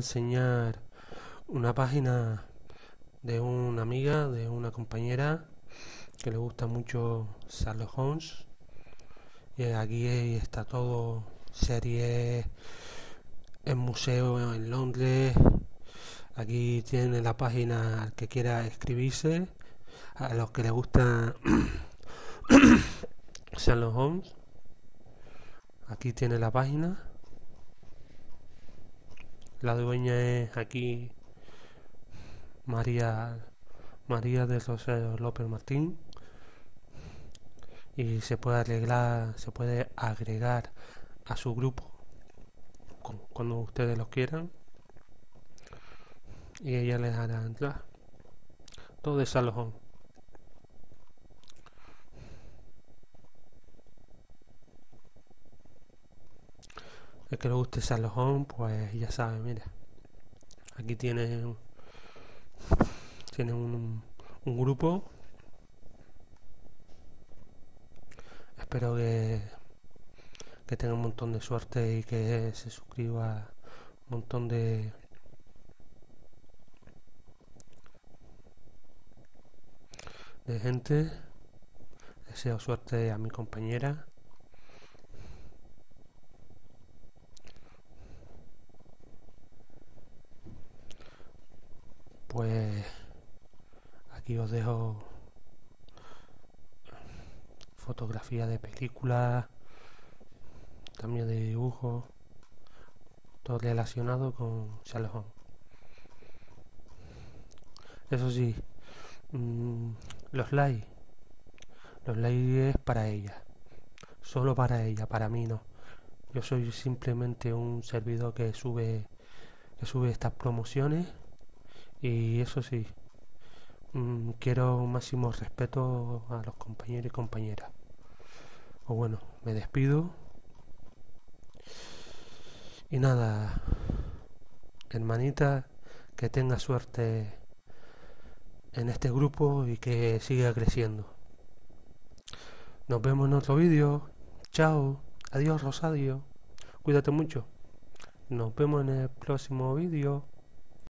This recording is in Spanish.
enseñar una página de una amiga, de una compañera que le gusta mucho Sherlock Holmes. Y aquí está todo, series en museo en Londres. Aquí tiene la página al que quiera escribirse, a los que le gusta Sherlock Holmes. Aquí tiene la página. La dueña es aquí María de Rosario López Martín. Y se puede agregar a su grupo cuando ustedes lo quieran, y ella les hará entrar. Todo de Salojón. El que le guste Salojón, pues ya sabe, mira. Aquí tiene un grupo. Espero que tenga un montón de suerte y que se suscriba un montón de gente. Deseo suerte a mi compañera. Pues aquí os dejo fotografía de películas, también de dibujos, todo relacionado con Sherlock Holmes. Eso sí, los likes es para ella, solo para ella, para mí no. Yo soy simplemente un servidor que sube estas promociones, y eso sí, quiero un máximo respeto a los compañeros y compañeras. Pues bueno, me despido y nada, hermanita, que tenga suerte en este grupo y que siga creciendo. Nos vemos en otro vídeo. Chao. Adiós, Rosario. Cuídate mucho. Nos vemos en el próximo vídeo.